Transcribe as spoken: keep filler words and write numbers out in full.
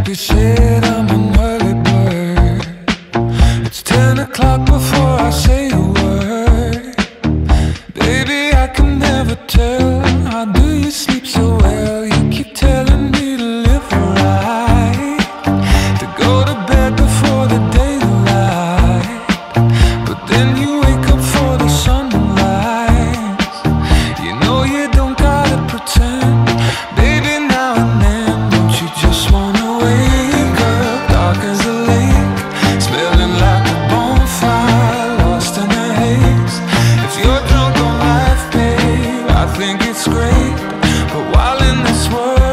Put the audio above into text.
be said, I'm an early bird. It's ten o'clock before I say a word. Baby, I can never tell, how do you sleep so well? You keep telling me to live right, to go to bed before the daylight, but then you wake up for the sunrise. You know you don't gotta pretend, baby, now and then. Don't you just wanna wake up dark as a lake, smelling like a bonfire, lost in a haze? If you're drunk on life, babe, I think it's great, but while in this world